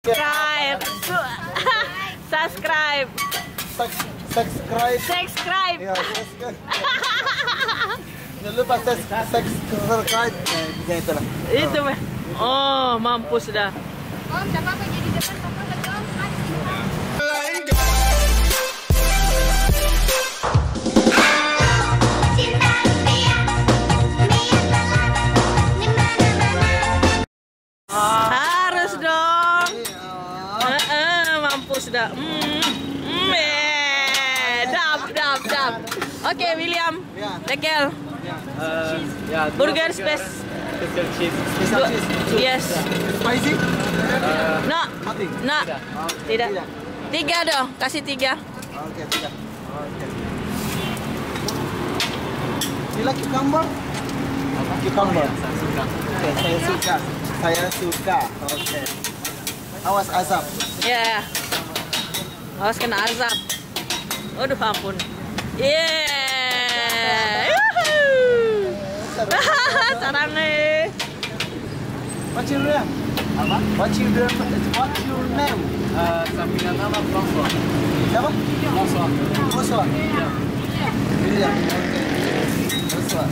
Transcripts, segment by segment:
Subscribe. Subscribe. Subscribe. Ya, subscribe. Jangan lupa subscribe. Bisa itulah. Itu mah. Oh, mampus dah. Om, siapa apa jadi depan papa lagi om? Harus dong. Mampus dah. Dap. Oke, William. Tekel. Burger space. Special cheese. Yes. Spicy? No. Nothing. No. Tidak. 3 dong. Kasih 3. Oke, tidak. Oke. Sila cucumber? Cucumber. Oke, saya suka. Oke. Awas asap. Ya. Awas kena azab. Aduh, ampun. Yeah. Sarang nih. What's your name? Apa? What's your name? Sampingan nama François. Siapa? François. William. Oke. François.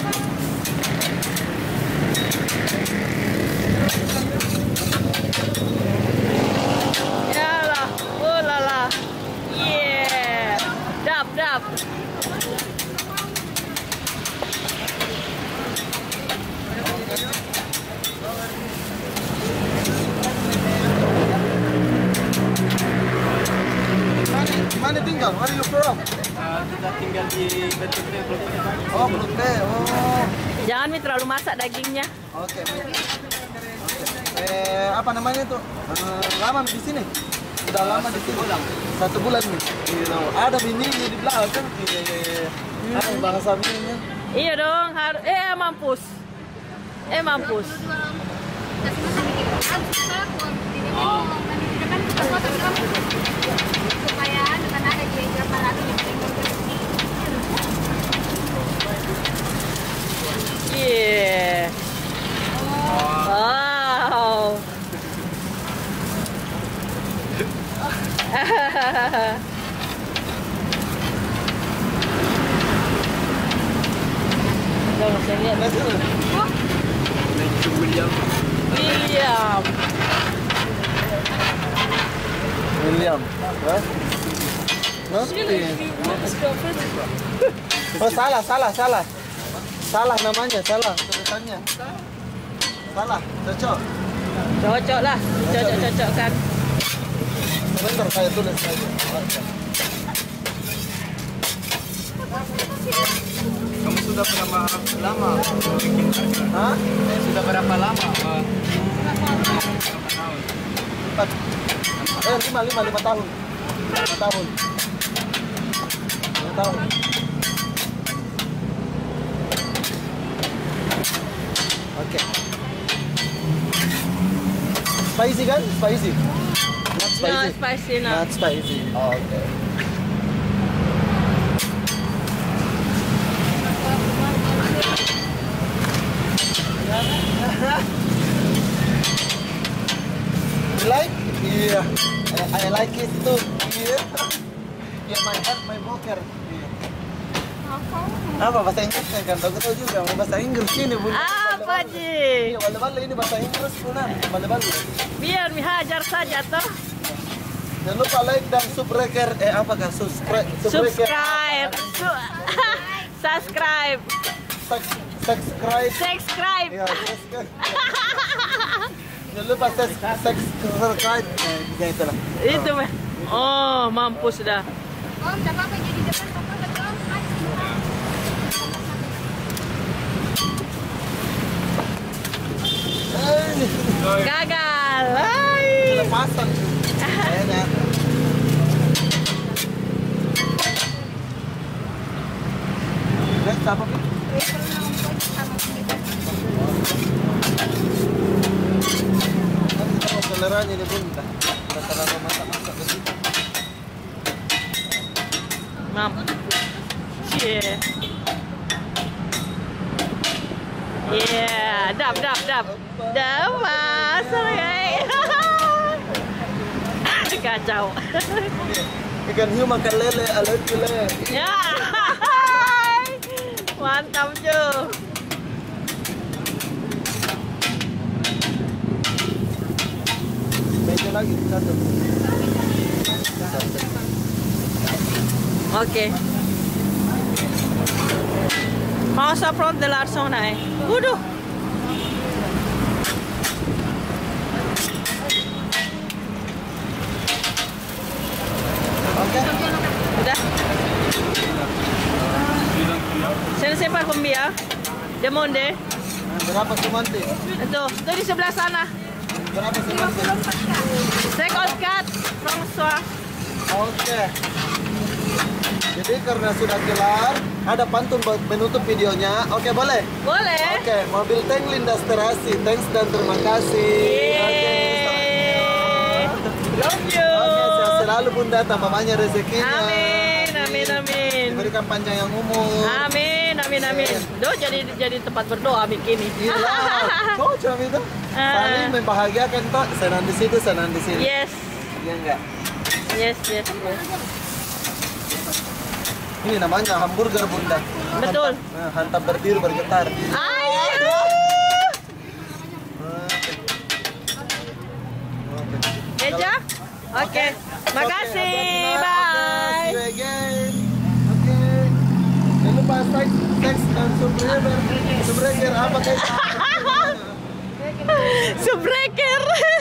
Yalah. Oh lala. Yeah. Dap. Mana tinggal? Where are you from? Kita tinggal di Blok B. Oh, Blok B. Oh. Jangan terlalu masak dagingnya. Oke. Apa namanya tuh? Lama di sini? Sudah lama di sini. 1 bulan nih. Ada mini di belakang. Ada bahasa mininya. Iya dong, harus. Mampus. Mampus. Supaya dengan ada di berapa lagi Yeah. Wow. Dong, saya lihat. William. William. Hah? Nothing. Oh, salah. Salah namanya, salah tulisannya. Salah, cocok. Cocok lah, cocok-cocokkan. Sebentar saya tulis saja. Kamu sudah berapa lama? Hah? Sudah berapa lama? 5 tahun. 5 tahun. Oke. Spicy kan? Spicy. Not spicy. No, spicy no. Not spicy. Oke. You like? Yeah. I like it too. Yeah. Yeah, my heart, my poker. Apa bahasa Inggrisnya kan? Tahu juga mau bahasa Inggris ini bun. Apa Ji? Iya, bale-bale ini bahasa Inggris bunan. Bale-bale. Biar hajar saja toh. Jangan lupa like dan subscribe. Apakah subscribe? Subscribe. Subscribe. Subscribe. Ya, subscribe. Jangan lupa subscribe. Bisa itulah. Itu mah. Oh, mampus dah. Om, siapa apa jadi depan papa lagi om? Gagal. Hai. Lepasan. Kayaknya. Apa sih? Seleranya ini bun, rata-rata masak-masak ke situ. Mampus. Yeah, dap. Dah masuk guys. kacau. Ikan hiu makan lele, lele. Ya. Mantap cuy. Meja lagi satu. Oke. Mau saprot de Larsson naik. Waduh. Oke. Udah. Saya sepa kumbia. Demonde. Berapa semanti? Itu di sebelah sana. Berapa semanti? Second cut, François. Oke. Jadi karena sudah kelar, ada pantun buat menutup videonya. Oke, boleh? Boleh. Oke, mobil tank lindas terasi. Thanks dan terima kasih. Yeay. Love you. Oke, sehat selalu Bunda, tambah banyak rezekinya. Amin, amin, amin. Diberikan panjang yang umur. Amin, amin, amin. Doh jadi tempat berdoa begini. Iya, cocok itu. Saling membahagiakan toh. Senang di situ, senang di sini. Yes, Iya enggak? yes, yes, yes. Ini namanya hamburger Bunda. Betul. Hantam berdiri bergetar. Ayo. Meja? Oke. Makasih. Bye. See you again. Oke. Jangan lupa teks dan subscriber apa kayak Subreker.